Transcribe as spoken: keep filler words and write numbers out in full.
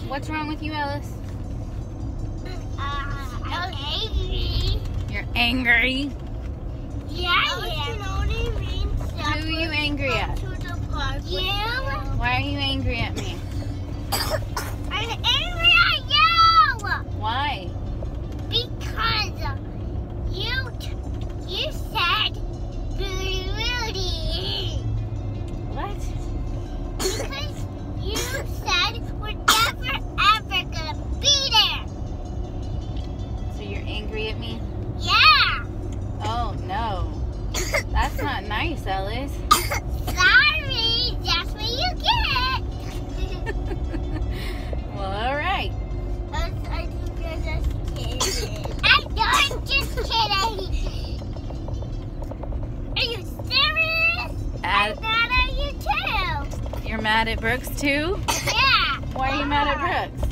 What's wrong with you, Ellis? Uh, I'm angry. You're angry? Yeah, I am. Who are you angry at? To the park you? Why are you angry at me? I'm angry at you! Why? Because you you said Rudy Rudy. What? Because you said we're never ever gonna be there. So you're angry at me? Yeah. Oh no. That's not nice, Ellis. Sorry, that's what you get. Well, alright. I, I think you're just kidding. I know, I'm just kidding. Are you serious? At, I'm mad at you too. you're mad at Brooks too? Yeah. Why are you mad at Brooks?